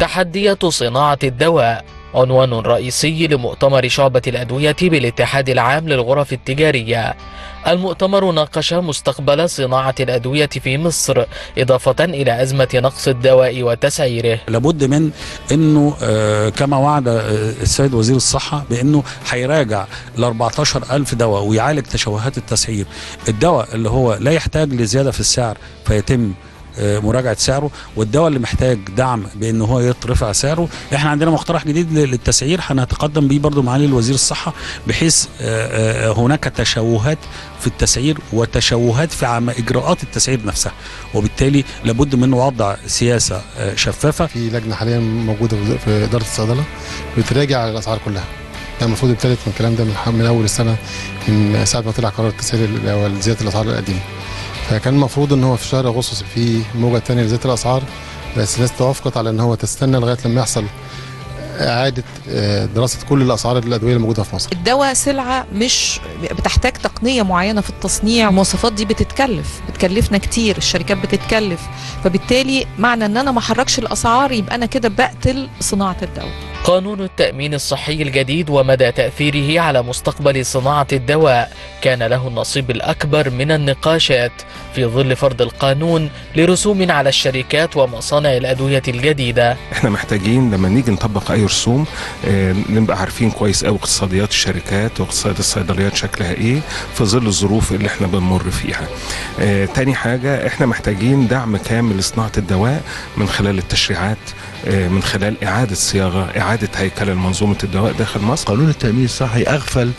تحديات صناعة الدواء عنوان رئيسي لمؤتمر شعبة الأدوية بالاتحاد العام للغرف التجارية. المؤتمر ناقش مستقبل صناعة الأدوية في مصر إضافة إلى أزمة نقص الدواء وتسعيره. لابد من أنه كما وعد السيد وزير الصحة بأنه هيراجع ال 14,000 دواء ويعالج تشوهات التسعير. الدواء اللي هو لا يحتاج لزيادة في السعر فيتم مراجعة سعره، والدواء اللي محتاج دعم بأنه هو يترفع سعره. احنا عندنا مقترح جديد للتسعير هنتقدم بيه برضو معالي الوزير الصحة، بحيث هناك تشوهات في التسعير وتشوهات في إجراءات التسعير نفسها، وبالتالي لابد من وضع سياسة شفافة. في لجنة حاليا موجودة في إدارة الصيدلة بتراجع الأسعار كلها. المفروض ابتدت من الكلام ده من أول السنة، من ساعة ما طلع قرار التسعير أو زيادة الأسعار القديمة. فكان المفروض ان هو في شهر اغسطس في موجه ثانيه لزياده الاسعار، بس الناس توافقت على ان هو تستنى لغايه لما يحصل اعاده دراسه كل الاسعار الادويه الموجوده في مصر. الدواء سلعه مش بتحتاج تقنيه معينه في التصنيع، المواصفات دي بتكلفنا كتير، الشركات بتتكلف، فبالتالي معنى ان انا ما احركش الاسعار يبقى انا كده بقتل صناعه الدواء. قانون التأمين الصحي الجديد ومدى تأثيره على مستقبل صناعة الدواء كان له النصيب الأكبر من النقاشات في ظل فرض القانون لرسوم على الشركات ومصانع الأدوية الجديدة. احنا محتاجين لما نيجي نطبق أي رسوم نبقى عارفين كويس قوي اقتصاديات الشركات واقتصاد الصيدليات شكلها ايه في ظل الظروف اللي احنا بنمر فيها. تاني حاجة احنا محتاجين دعم كامل لصناعة الدواء من خلال التشريعات، من خلال إعادة صياغة، إعادة هيكلة لمنظومة الدواء داخل مصر. قانون التأمين الصحي أغفل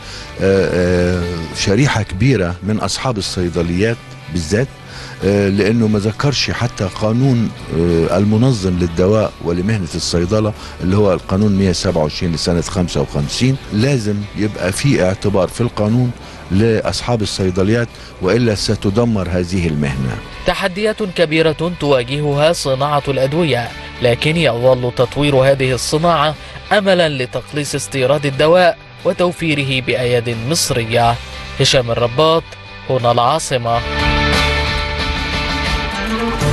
شريحة كبيرة من أصحاب الصيدليات بالذات، لأنه ما ذكرش حتى قانون المنظم للدواء ولمهنة الصيدلة اللي هو القانون 127 لسنة 55. لازم يبقى في اعتبار في القانون لأصحاب الصيدليات، وإلا ستدمر هذه المهنة. تحديات كبيرة تواجهها صناعة الأدوية، لكن يظل تطوير هذه الصناعة أملا لتقليص استيراد الدواء وتوفيره بأياد مصرية. هشام الرباط، هنا العاصمة.